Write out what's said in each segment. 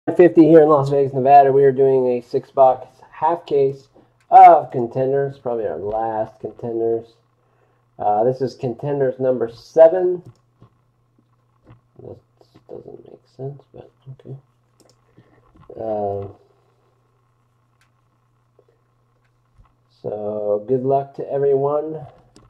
50 here in Las Vegas, Nevada. We are doing a 6-box half case of Contenders, probably our last Contenders. This is Contenders number 7. This doesn't make sense, but okay. So good luck to everyone.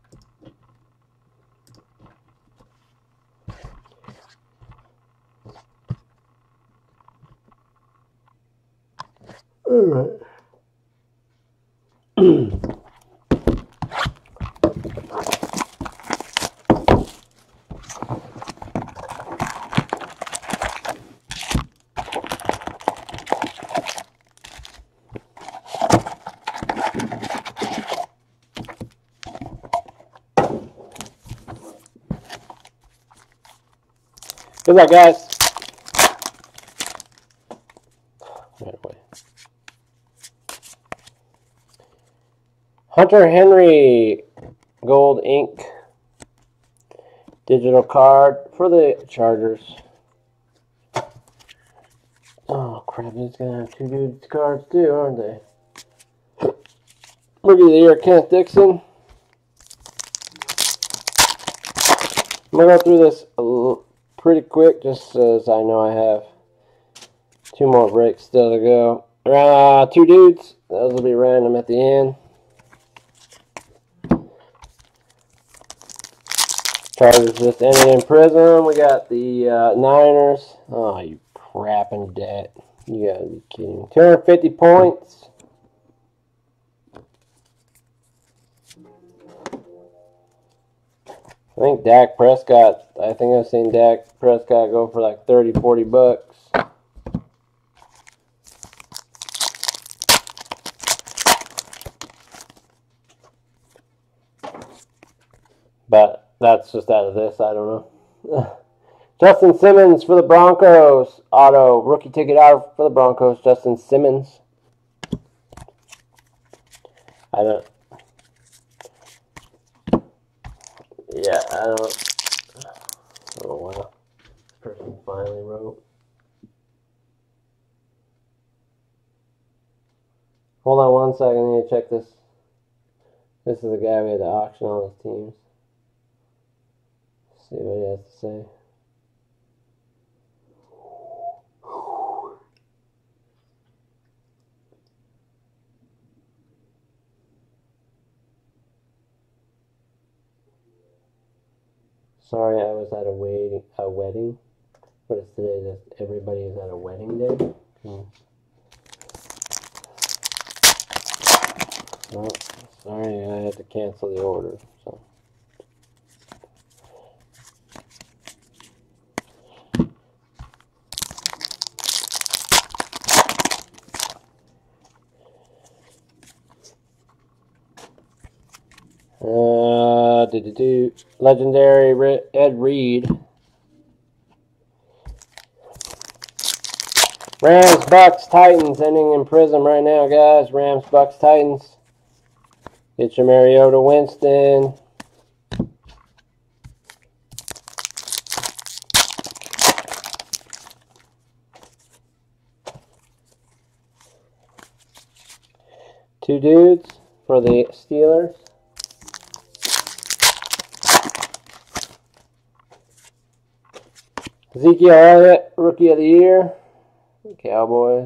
All right. Good luck, guys. Right away. Hunter Henry, gold ink, digital card for the Chargers. Oh crap! He's gonna have 2 dudes cards too, aren't they? Rookie of the Year, Kenneth Dixon. I'm gonna go through this pretty quick, just as I know I have 2 more breaks still to go. 2 dudes. Those will be random at the end. Chargers just ended in prison. We got the Niners. Oh, you crapping debt. You gotta be kidding. 250 points. I think Dak Prescott, I think I've seen Dak Prescott go for like 30, 40 bucks. But that's just out of this, I don't know. Justin Simmons for the Broncos. Auto, rookie ticket out for the Broncos, Justin Simmons. I don't oh wow. This person finally wrote. Hold on one second, I need to check this. This is the guy we had to auction all his teams. See what he has to say. Sorry, I was at a wedding. What is today? That everybody is at a wedding day? No, sorry, I had to cancel the order. So. Legendary Ed Reed. Rams, Bucks, Titans ending in prison right now, guys. Rams, Bucks, Titans. Get your Mariota Winston. Two dudes for the Steelers. Ezekiel Elliott, Rookie of the Year. Cowboys.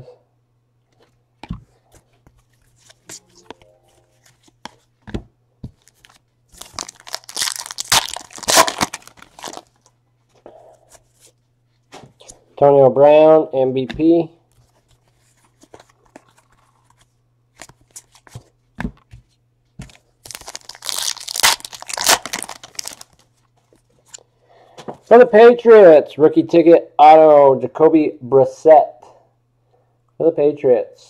Antonio Brown, MVP. For the Patriots, rookie ticket auto, Jacoby Brissett. For the Patriots.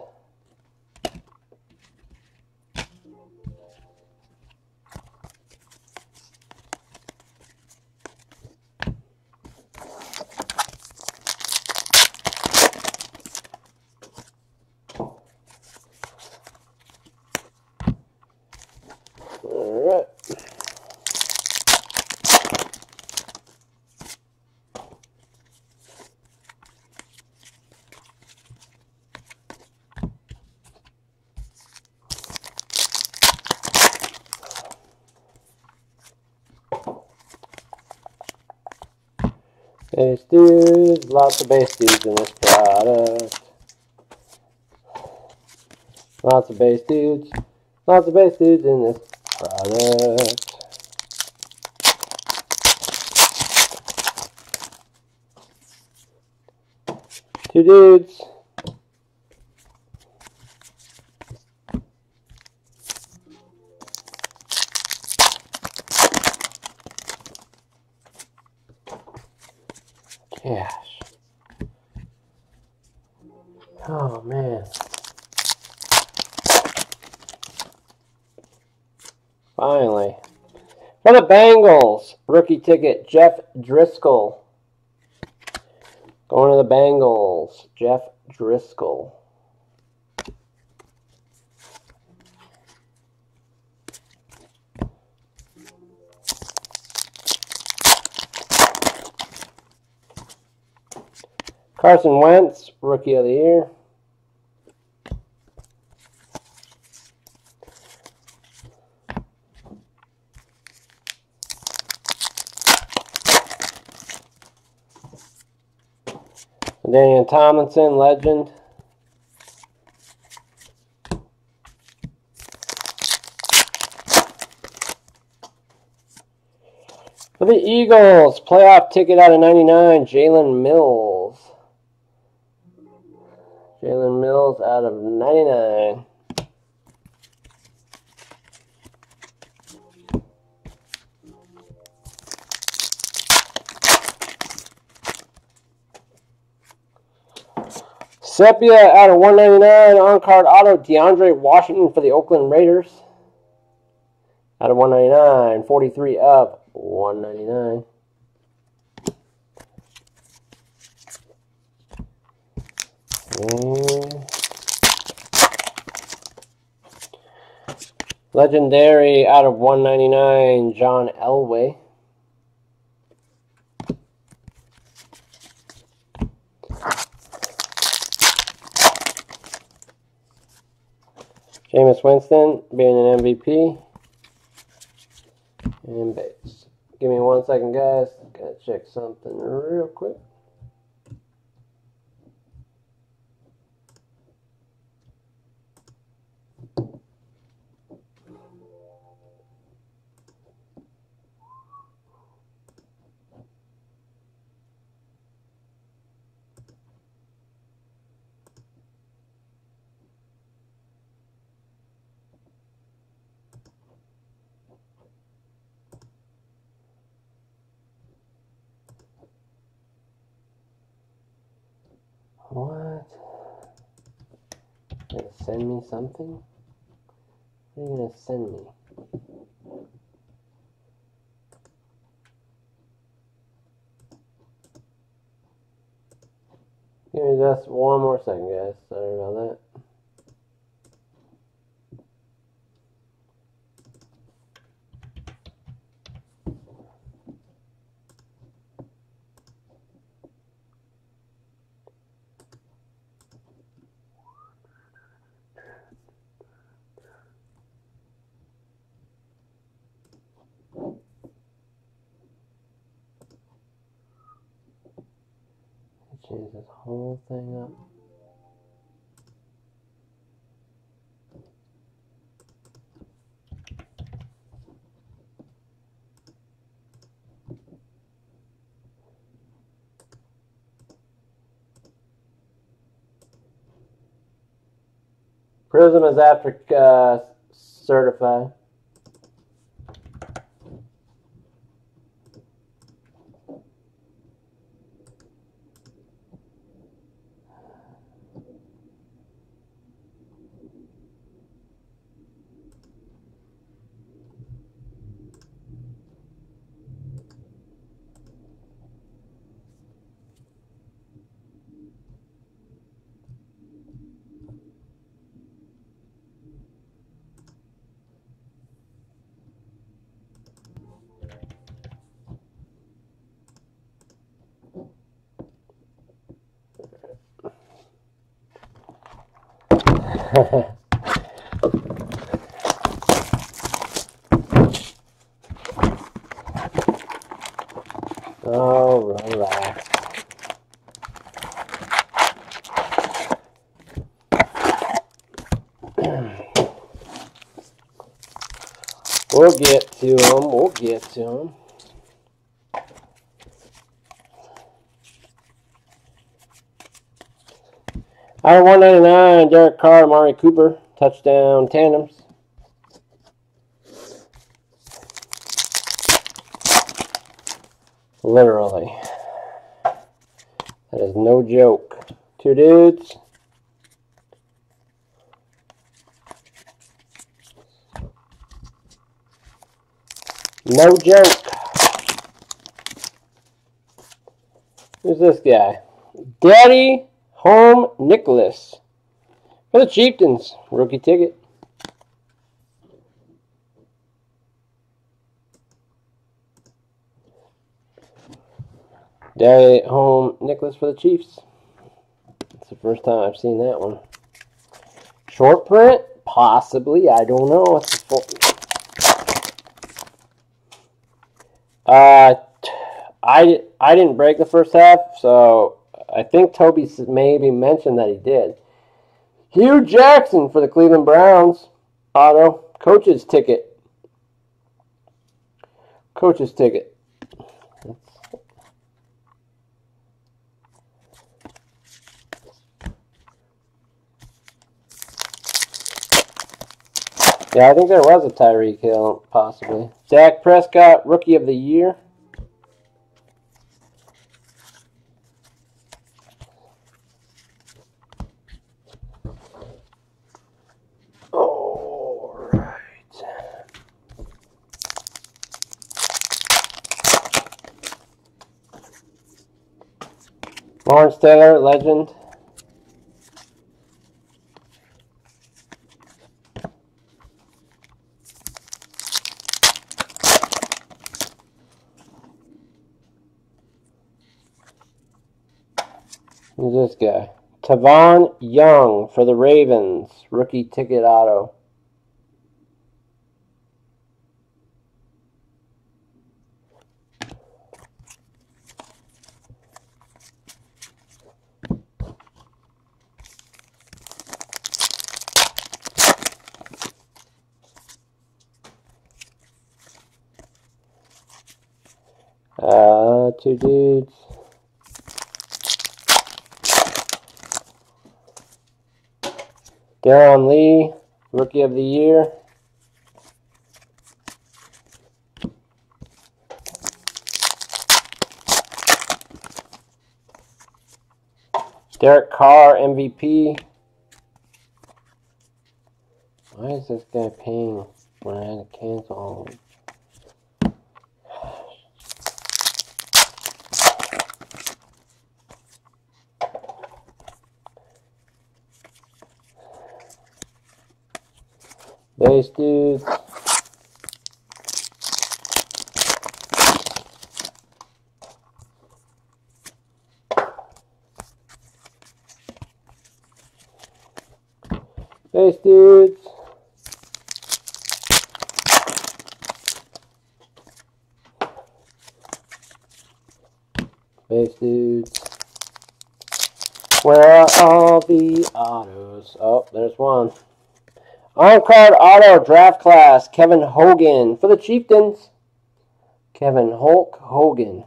All right. Base dudes, lots of base dudes in this product. Lots of base dudes. Lots of base dudes in this product. Two dudes. Gosh. Oh, man. Finally. For the Bengals, rookie ticket, Jeff Driscoll. Going to the Bengals, Jeff Driscoll. Carson Wentz, rookie of the year. Daniel Tomlinson, legend. For the Eagles, playoff ticket out of 99, Jalen Mills. Jalen Mills out of 99. Sepia out of 199, on-card auto, DeAndre Washington for the Oakland Raiders. Out of 199, 43 of 199. Legendary out of 199, John Elway. Jameis Winston being an MVP. And base. Give me 1 second, guys. Gotta check something real quick. What? You're gonna send me something? What are you gonna send me? Give me just 1 more second, guys. Sorry about that. Change this whole thing up. Prism is after certified. Oh, relax. We'll get to him. We'll get to him. Out of 199, Derek Carr, Amari Cooper, touchdown tandems. Literally. That is no joke. Two dudes. No joke. Who's this guy? Daddy Home Nicholas. For the Chieftains. Rookie ticket. Daddy Home Nicholas for the Chiefs. It's the first time I've seen that one. Short print? Possibly. I don't know. It's full. I didn't break the first half, so I think Toby maybe mentioned that he did. Hugh Jackson for the Cleveland Browns. Auto. Coach's ticket. Coach's ticket. Yeah, I think there was a Tyreek Hill, possibly. Dak Prescott, Rookie of the Year. All right. Lawrence Taylor, legend. Who's this guy? Tavon Young for the Ravens. Rookie ticket auto. Two dudes. Darron Lee, Rookie of the Year. Derek Carr, MVP. Why is this guy paying when I had to cancel all of them? Base dudes. Base dudes. Base dudes. Where are all the autos? Oh, there's one. On-card auto draft class, Kevin Hogan for the Chieftains. Kevin Hulk Hogan.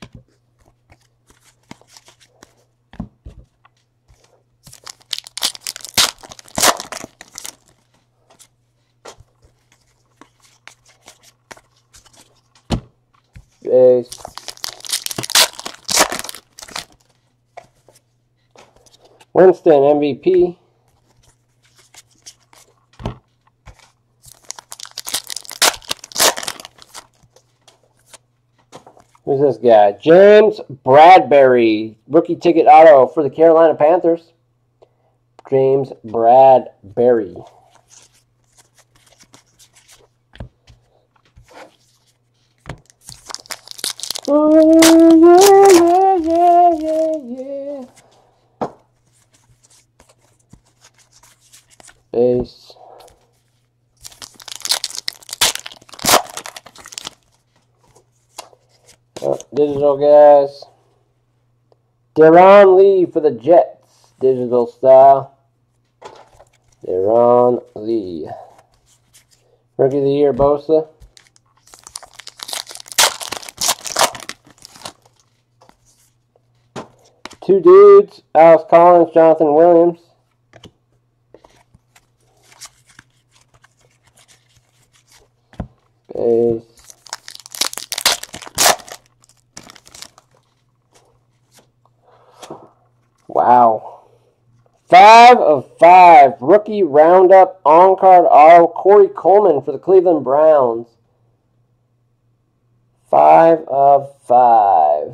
Base. Winston, MVP. Who's this guy? James Bradberry. Rookie ticket auto for the Carolina Panthers. James Bradberry. Oh, yeah. Base. Oh, digital guys. Darron Lee for the Jets. Digital style. Darron Lee. Rookie of the Year, Bosa. Two dudes, Alex Collins, Jonathan Williams. Base. Wow. 5 of 5. Rookie roundup on-card auto. Corey Coleman for the Cleveland Browns. 5 of 5.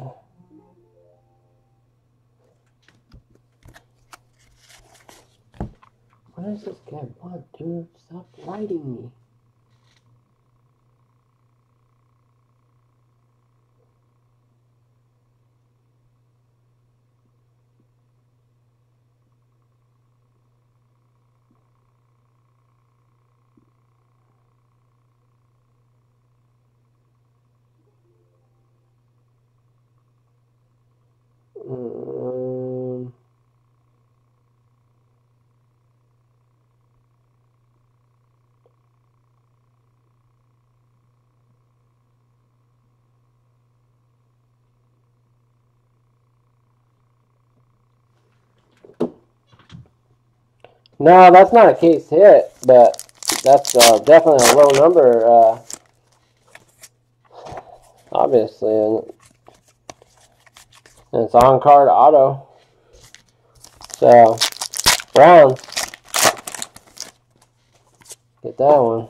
What does this guy want, dude? Stop writing me. No, that's not a case hit, but that's definitely a low number, obviously. And it's on-card auto. So, Browns. Get that one.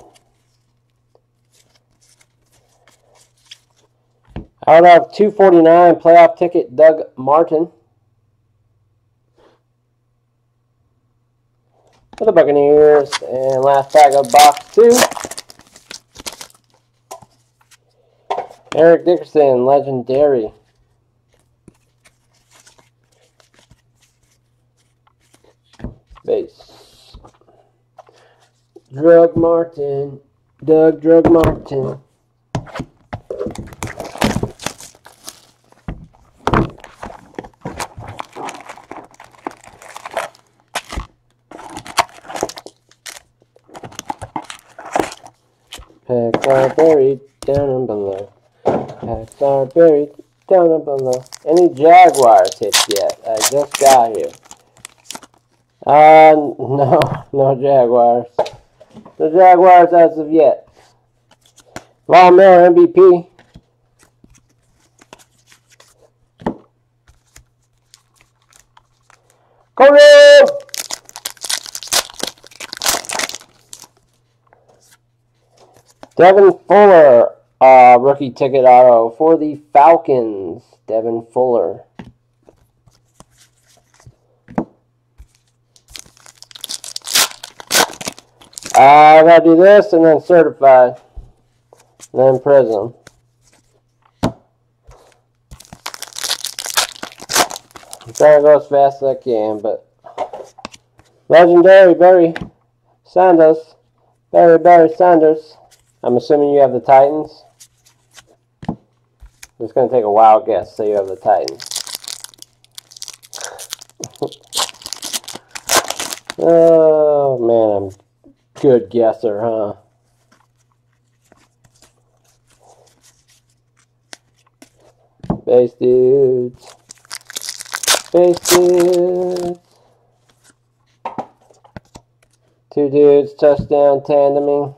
Out of 249, playoff ticket, Doug Martin. For the Buccaneers. And last pack of box 2. Eric Dickerson, legendary. Base. Doug Martin. Doug Martin. Packs are buried down and below. Packs are buried down and below. Any Jaguars hits yet? I just got here. No Jaguars. No Jaguars as of yet. Von Miller MVP. Corey! Devin Fuller, rookie ticket auto for the Falcons. Devin Fuller. I gotta do this and then certified. And then Prism. I'm trying to go as fast as I can, but legendary Barry Sanders. Barry Sanders. I'm assuming you have the Titans. It's going to take a wild guess, so you have the Titans. Oh, man, I'm a good guesser, huh? Base dudes. Base dudes. Two dudes, touchdown tandeming.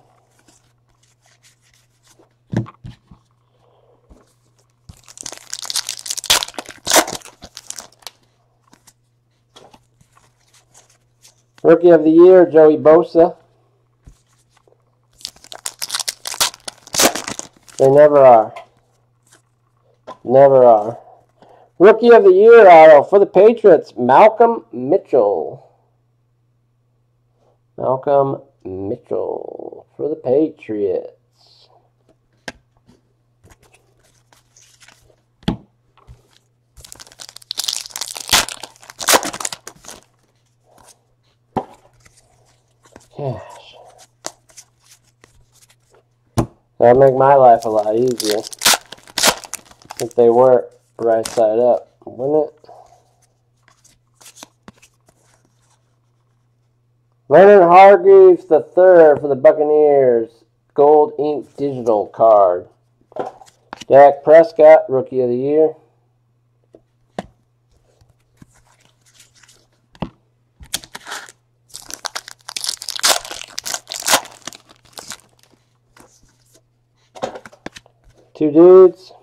Rookie of the Year, Joey Bosa. They never are. Never are. Rookie of the Year auto for the Patriots, Malcolm Mitchell. Malcolm Mitchell for the Patriots. Cash. That'd make my life a lot easier if they were right side up, wouldn't it? Leonard Hargreaves III for the Buccaneers. Gold ink digital card. Dak Prescott, Rookie of the Year. Two dudes.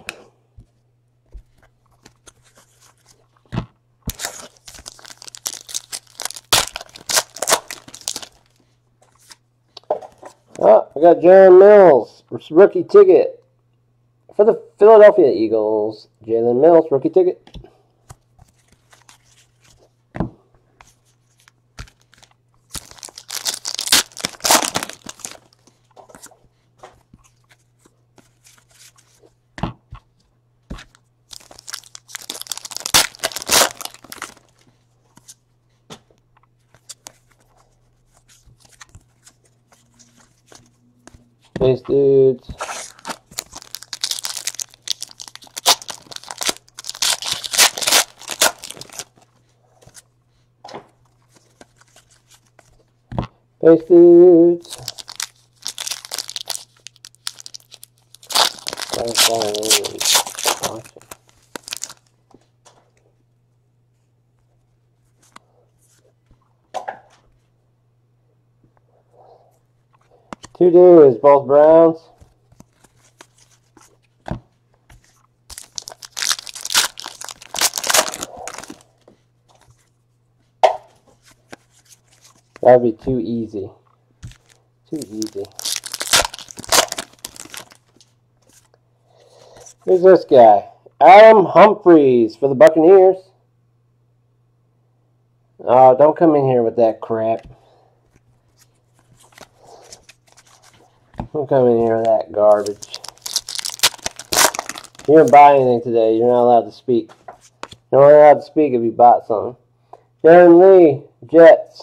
Oh, I got Jalen Mills, rookie ticket for the Philadelphia Eagles. Jalen Mills, rookie ticket. Base dudes. Base dudes. Two dudes, both Browns. That'd be too easy. Too easy. Who's this guy? Adam Humphries for the Buccaneers. Oh, don't come in here with that crap. Don't come in here with that garbage. You didn't buy anything today. You're not allowed to speak. You're only allowed to speak if you bought something. Darren Lee, Jets.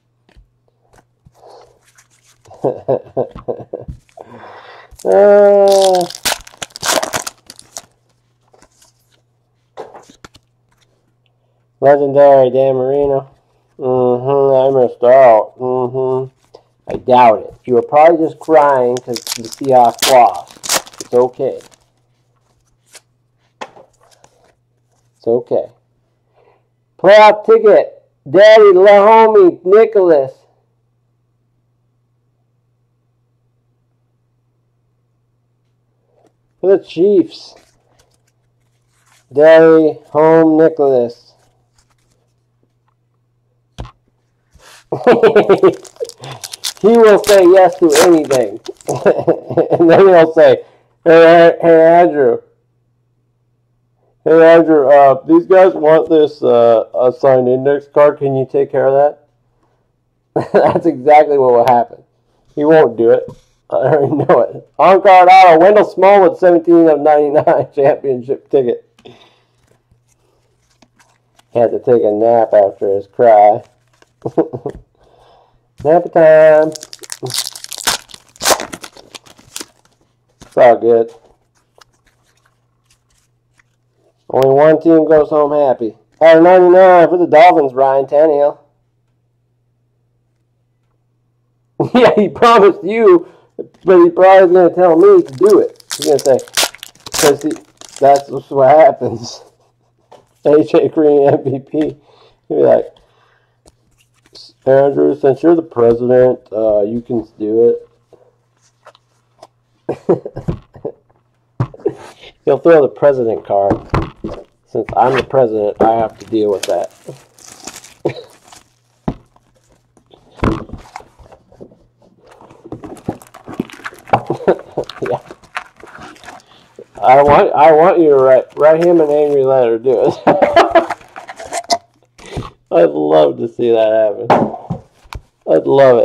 Legendary Dan Marino. I missed out. I doubt it. You were probably just crying because the Seahawks lost. It's okay. It's okay. Playoff ticket. Daddy LaHomie Nicholas. For the Chiefs. Daddy Home Nicholas. He will say yes to anything. And then he'll say, hey Andrew. Hey Andrew, these guys want this assigned index card. Can you take care of that? That's exactly what will happen. He won't do it. I already know it. On card auto, Wendell Smallwood, 17 of 99 championship ticket. Had to take a nap after his cry. Nap time. It's all good. Only one team goes home happy. Out of 99 for the Dolphins, Ryan Tannehill. Yeah, he promised you, but he probably going to tell me to do it. He's going to say, because that's what happens. AJ Green MVP. He'll be like, Andrew, since you're the president, you can do it. He'll throw the president card. Since I'm the president, I have to deal with that. Yeah. I want you to write him an angry letter. Do it. I'd love to see that happen. I'd love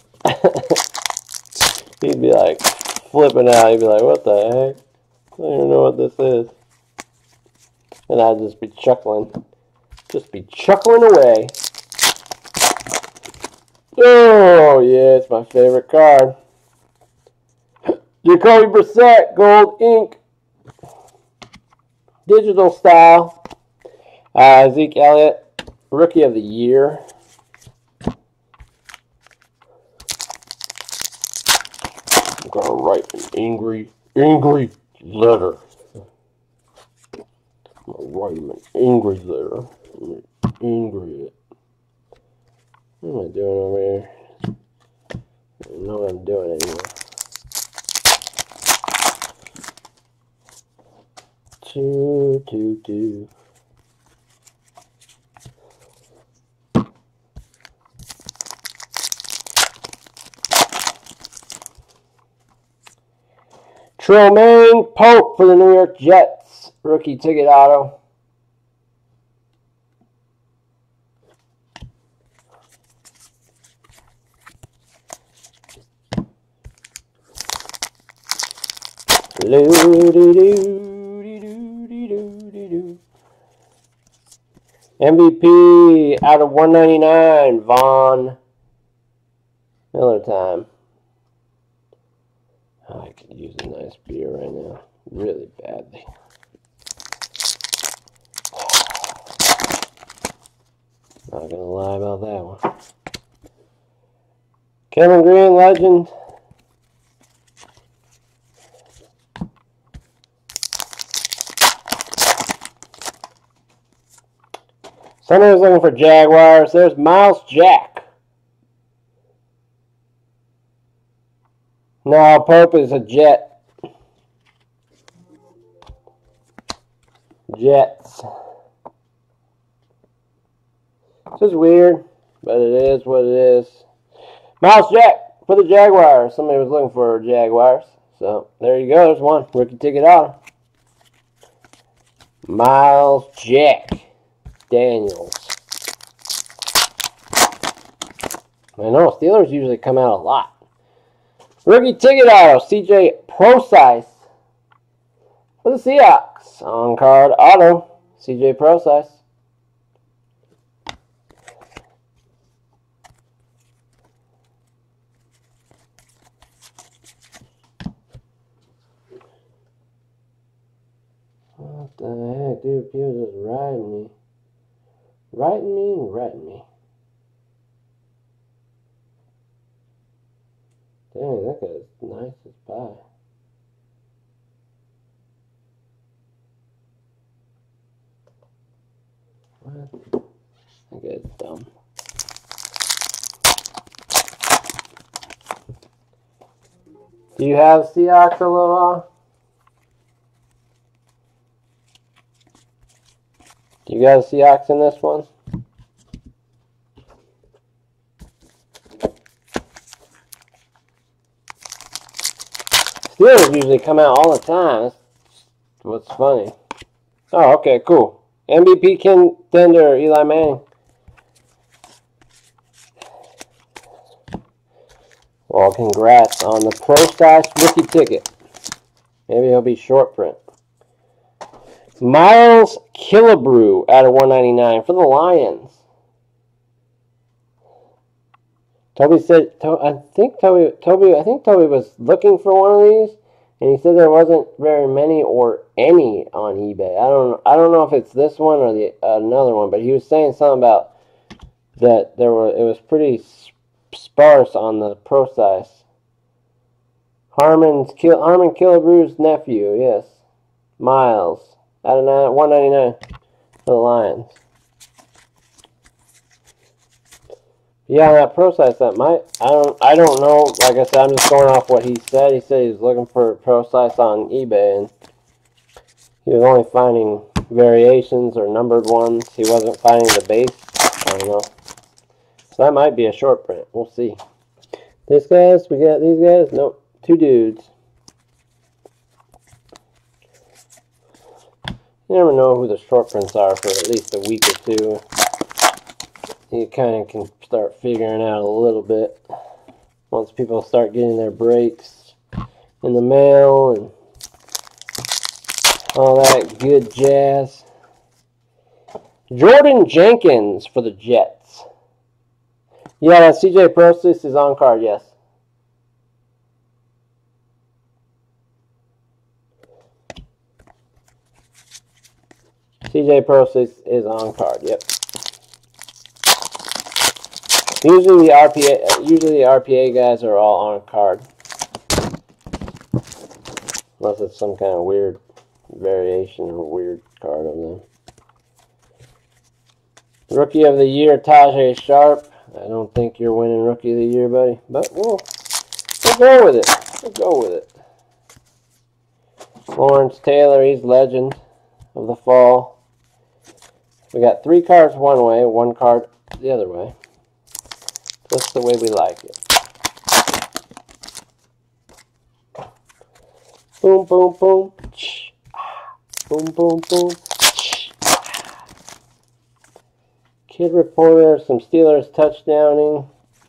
it. He'd be like flipping out. He'd be like, "What the heck? I don't even know what this is." And I'd just be chuckling. Just be chuckling away. Oh, yeah, it's my favorite card. Jacoby Brissett, gold ink. Digital style. Zeke Elliott, rookie of the year. I'm going to write an angry letter. I'm going to write him an angry letter. Angry. What am I doing over here? I don't know what I'm doing anymore. 2. Tremaine Pope for the New York Jets. Rookie ticket auto. MVP out of 199, Von Miller time. Oh, I could use a nice beer right now, really badly. Not gonna lie about that one. Kevin Green, legend. Somebody was looking for Jaguars. There's Miles Jack. No, Pope is a Jet. Jets. This is weird, but it is what it is. Miles Jack for the Jaguars. Somebody was looking for Jaguars. So, there you go. There's one. Rookie ticket auto. Miles Jack Daniels. I know, Steelers usually come out a lot. Rookie ticket auto, CJ Prosise for the Seahawks. On card auto, CJ Prosise. What the heck, dude? People just riding me. Riding me and riding me. Dang, that guy's nice as pie. What? That guy's dumb. Do you have Seahawks, Aloha? Do you guys Seahawks in this one? Steelers usually come out all the time. That's what's funny. Oh, okay, cool. MVP contender, Eli Manning. Well, congrats on the Prosise rookie ticket. Maybe he'll be short print. Miles Killebrew out of 199 for the Lions. Toby said, I think Toby was looking for one of these, and he said there wasn't very many or any on eBay. I don't know if it's this one or the another one, but he was saying something about that it was pretty sparse on the Prosise. Harmon Killebrew's nephew, yes, Miles out of 199 for the Lions. Yeah, that Prosise, that might, I don't know. Like I said, I'm just going off what he said. He said he was looking for Prosise on eBay, and he was only finding variations or numbered ones. He wasn't finding the base. I don't know. So that might be a short print. We'll see. This guys, we got these guys. Nope, two dudes. You never know who the short prints are for at least a week or two. You kind of can start figuring out a little bit once people start getting their breaks in the mail and all that good jazz. Jordan Jenkins for the Jets. Yeah, CJ Prosise is on card, yes. CJ Prosise is on card, yep. Usually the RPA guys are all on card. Unless it's some kind of weird variation or weird card of them. Rookie of the Year, Tajae Sharpe. I don't think you're winning Rookie of the Year, buddy. But we'll go with it. We'll go with it. Lawrence Taylor, he's legend. of the fall. We got 3 cards one way, 1 card the other way. Just the way we like it. Boom, boom, boom. Boom, boom, boom. Kid Reporter, some Steelers touchdowning.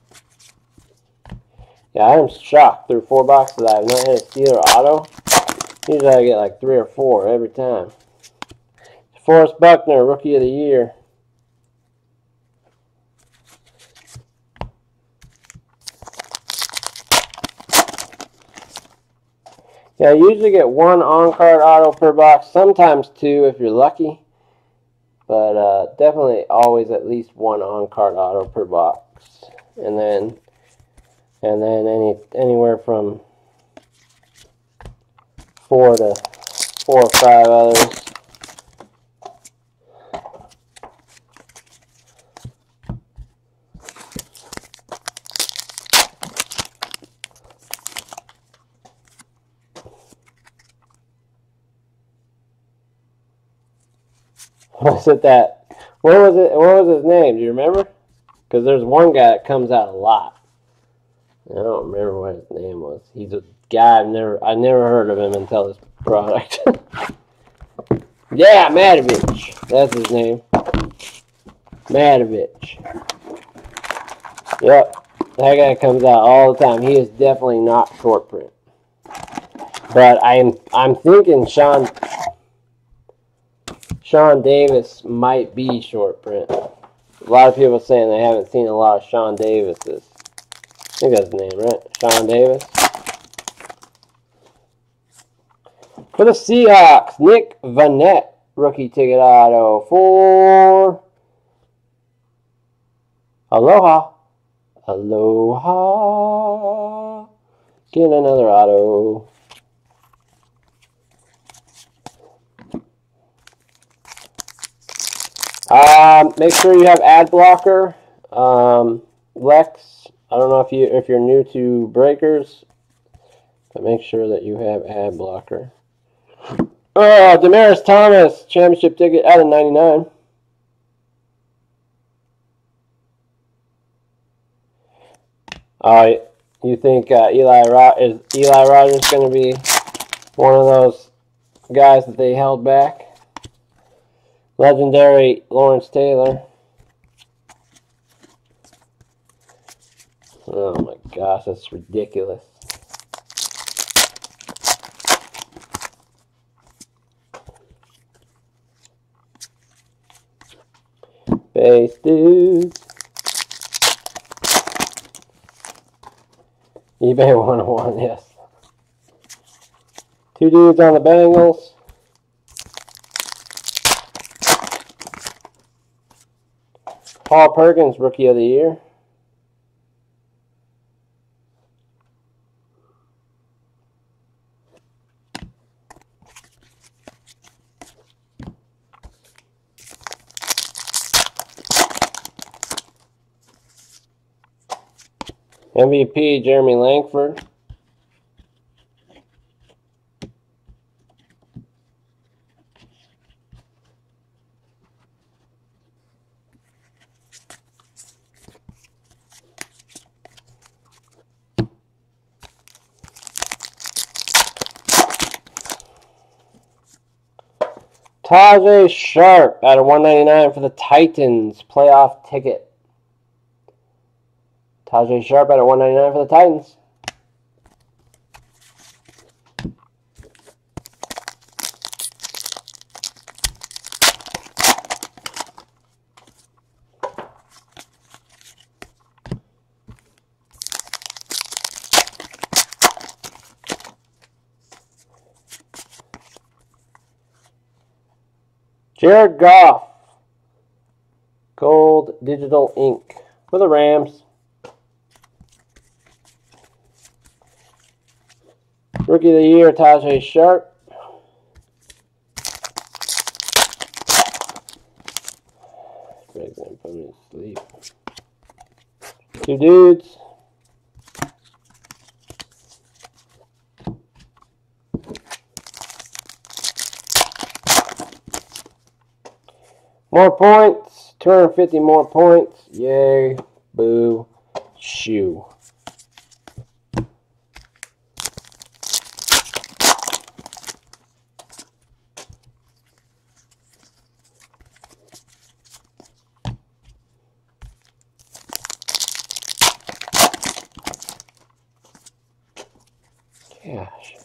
Yeah, I am shocked. Through 4 boxes, I have not had a Steeler auto. Usually I get like 3 or 4 every time. Forrest Buckner, Rookie of the Year. Yeah, I usually get 1 on-card auto per box, sometimes 2 if you're lucky. But definitely always at least 1 on-card auto per box. And then anywhere from 4 to 4 or 5 others. Was it that? What was it? What was his name? Do you remember? Because there's one guy that comes out a lot. I don't remember what his name was. He's a guy I never heard of him until this product. Yeah, Matovich. That's his name. Matovich. Yep. That guy comes out all the time. He is definitely not short print. But I'm thinking Sean Davis might be short print. A lot of people saying they haven't seen a lot of Sean Davis's. I think that's his name, right? Sean Davis. For the Seahawks, Nick Vannett, rookie ticket auto for Aloha. Aloha. Get another auto. Make sure you have ad blocker. Lex, I don't know if you're new to breakers, but make sure that you have ad blocker. Oh, Demaryius Thomas, championship ticket out of 99. You think Eli Rogers going to be one of those guys that they held back? Legendary Lawrence Taylor. Oh my gosh, that's ridiculous. Base dudes. eBay 101, yes. 2 dudes on the Bengals. Paul Perkins, Rookie of the Year. MVP, Jeremy Langford. Tajae Sharpe out of 199 for the Titans. Playoff ticket. Tajae Sharpe out of 199 for the Titans. Jared Goff, gold digital ink for the Rams. Rookie of the Year, Tajae Sharpe. Greg's gonna put him to sleep. 2 dudes. More points. 250 more points. Yay. Boo. Shoo. Gosh.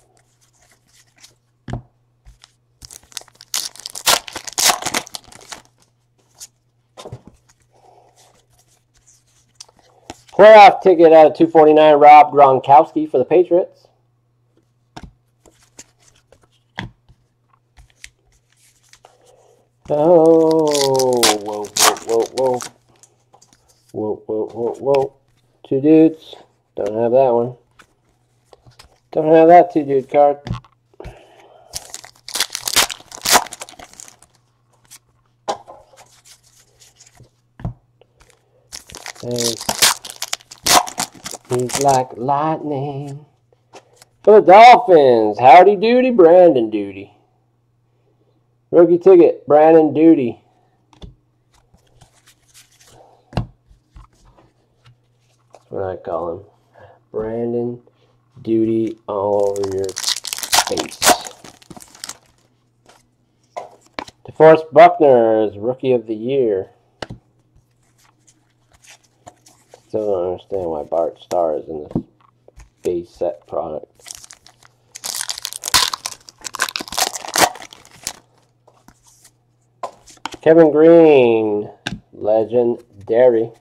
Playoff ticket out of 249, Rob Gronkowski for the Patriots. Oh, whoa, whoa, whoa, whoa. Whoa, whoa, whoa, whoa. Two dudes. Don't have that one. Don't have that two dude card. He's like lightning. For the Dolphins, howdy doody, Brandon Duty. Rookie ticket, Brandon Duty. That's what I call him. Brandon Duty all over your face. DeForest Buckner is Rookie of the Year. Still don't understand why Bart Starr is in this base set product. Kevin Green, legendary.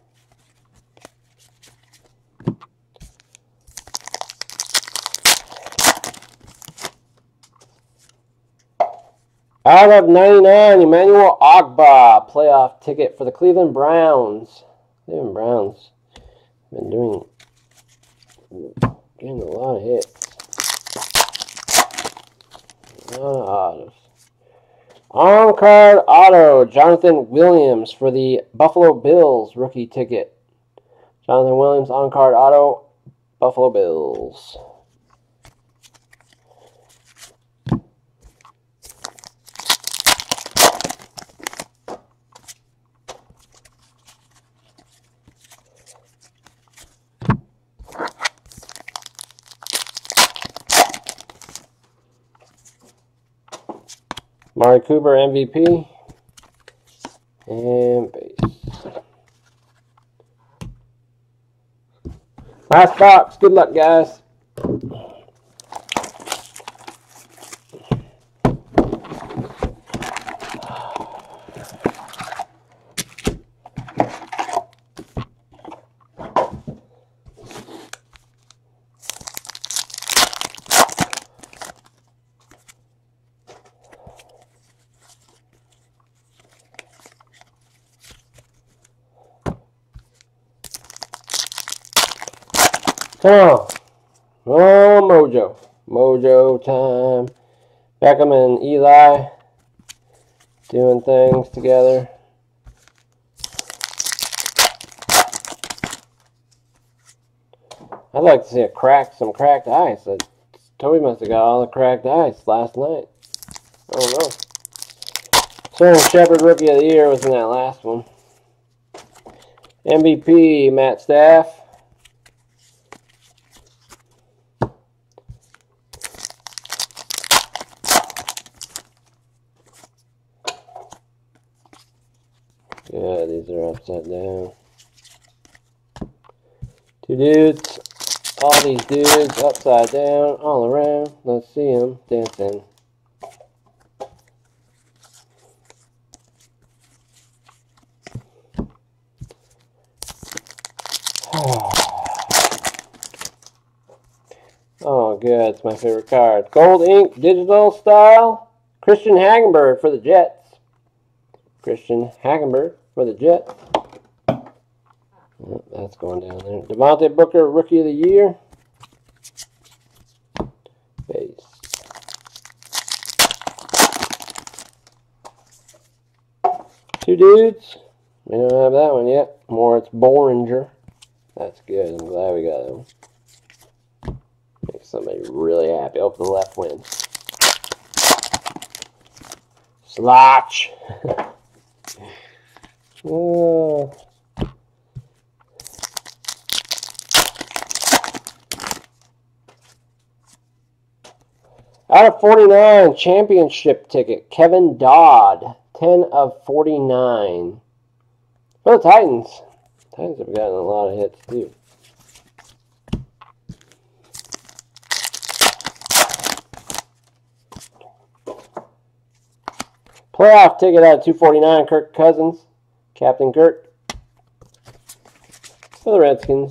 Out of 99, Emmanuel Ogbah, playoff ticket for the Cleveland Browns. Cleveland Browns been getting a lot of hits. A lot of autos. On-card auto, Jonathan Williams for the Buffalo Bills, rookie ticket. Jonathan Williams, on-card auto, Buffalo Bills. Amari Cooper, MVP. And base. Last box. Good luck, guys. Come on. Oh, Mojo. Mojo time. Beckham and Eli doing things together. I'd like to see some cracked ice. Toby must have got all the cracked ice last night. I don't know. Sterling Shepard, Rookie of the Year, was in that last one. MVP, Matt Staff. Yeah, these are upside down. Two dudes. All these dudes upside down, all around. Let's see them dancing. Oh, good. It's my favorite card. Gold ink, digital style. Christian Hagenberg for the Jets. Christian Hagenberg for the Jets. Oh, that's going down there. Devontae Booker, Rookie of the Year. Base. Two dudes. We don't have that one yet. Moritz Boringer. That's good. I'm glad we got that one. Make somebody really happy. Hope the left wins. Slotch. Oh. Out of 49, championship ticket, Kevin Dodd, 10 of 49. For the Titans. Titans have gotten a lot of hits, too. Playoff ticket out of 249, Kirk Cousins, Captain Kirk. For the Redskins.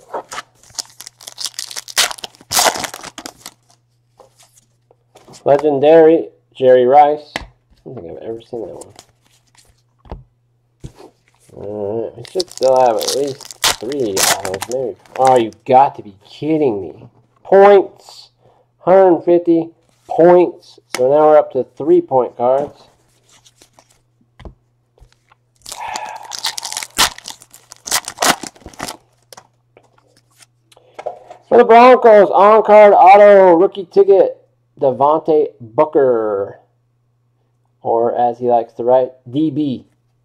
Legendary, Jerry Rice. I don't think I've ever seen that one. Alright, we should still have at least 3 autos, maybe. Oh, you've got to be kidding me. Points, 150 points. So now we're up to 3-point cards. For the Broncos, on-card auto rookie ticket, Devontae Booker, or as he likes to write, DB.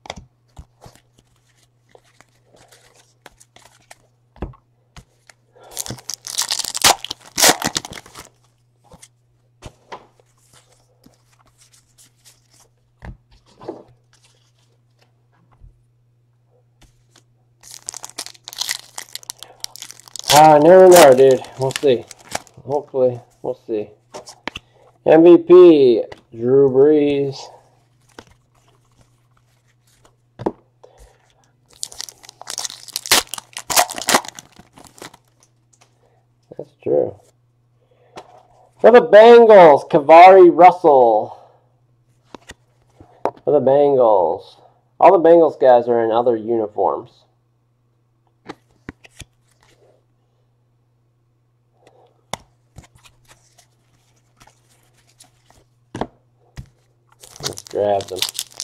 I never know, dude. We'll see. Hopefully, we'll see. MVP, Drew Brees. That's true. For the Bengals, Kavari Russell. For the Bengals. All the Bengals guys are in other uniforms. Let's grab them.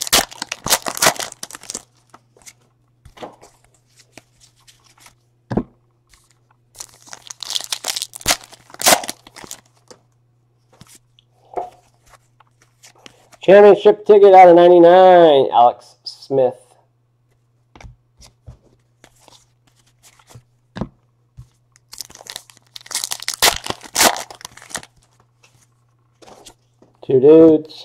Championship ticket out of 99, Alex Smith. Two dudes.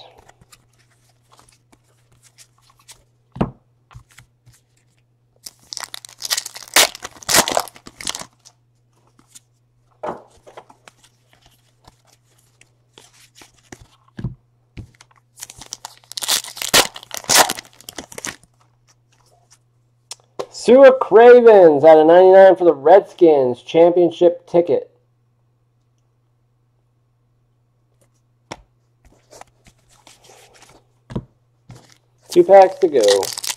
Sua Cravens out of 99 for the Redskins. Championship ticket. Two packs to go.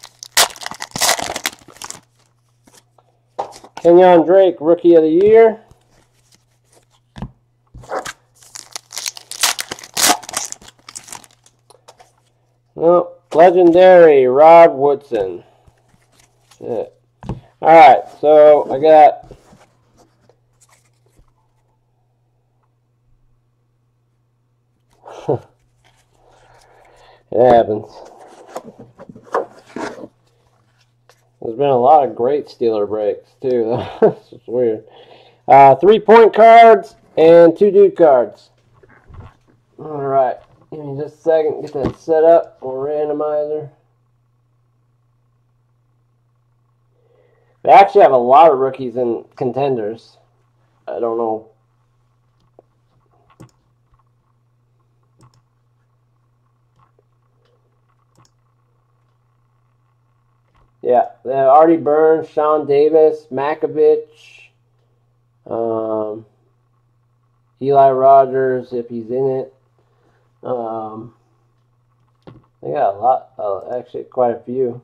Kenyon Drake, Rookie of the Year. No, legendary Rod Woodson. That's it. Alright, so I got it happens. There's been a lot of great Steeler breaks too. It's just weird. 3-point cards and 2 dude cards. Alright, give me just a second, get that set up on randomizer. They actually have a lot of rookies and contenders. I don't know. Yeah, they have Artie Burns, Sean Davis, Makovich, Eli Rogers if he's in it. They got a lot, actually quite a few.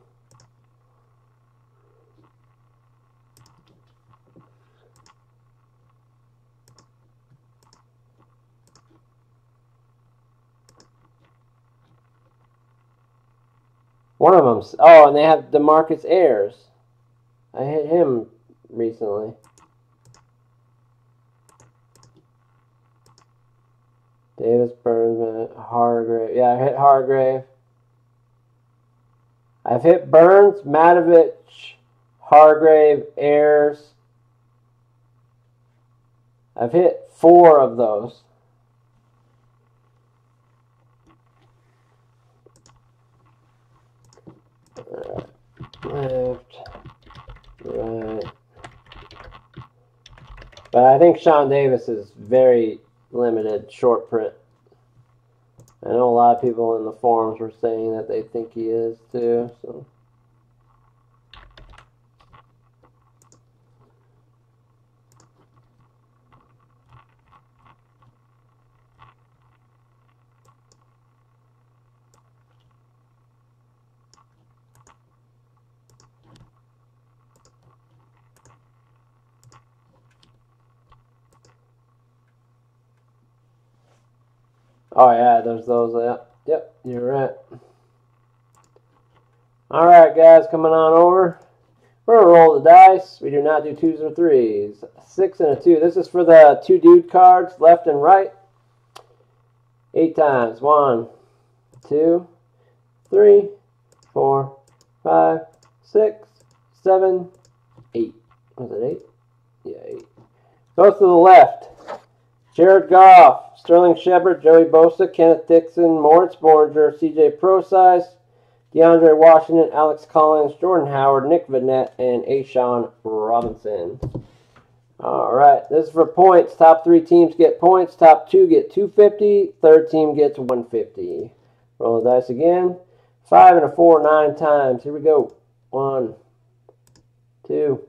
One of them's... Oh, and they have DeMarcus Ayers. I hit him recently. Davis, Burns, Hargrave. Yeah, I hit Hargrave. I've hit Burns, Matovich, Hargrave, Ayers. I've hit 4 of those. Left, right. But I think Sean Davis is very limited short print. I know a lot of people in the forums were saying that they think he is too. So. Oh yeah, there's those. Yep, you're right. All right, guys, coming on over. We're gonna roll the dice. We do not do 2s or 3s. 6 and a 2. This is for the 2 dude cards, left and right. 8 times. 1, 2, 3, 4, 5, 6, 7, 8. Was it 8? Yeah, 8. Goes to the left. Jared Goff, Sterling Shepard, Joey Bosa, Kenneth Dixon, Moritz Borger, CJ Prosise, DeAndre Washington, Alex Collins, Jordan Howard, Nick Vannett, and A'Shawn Robinson. All right, this is for points. Top 3 teams get points. Top 2 get 250. Third team gets 150. Roll the dice again. 5 and a 4, 9 times. Here we go. 1, 2,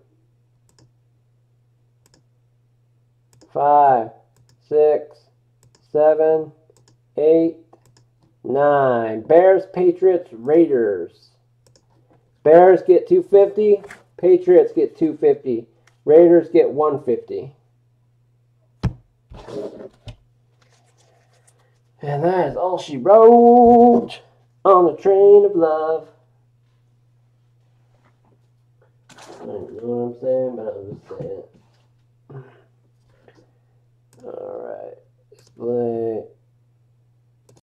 5, 6, 7, 8, 9. Bears, Patriots, Raiders. Bears get 250. Patriots get 250. Raiders get 150. And that is all she wrote on the train of love. I don't know what I'm saying, but I'll just say it. Alright. Display.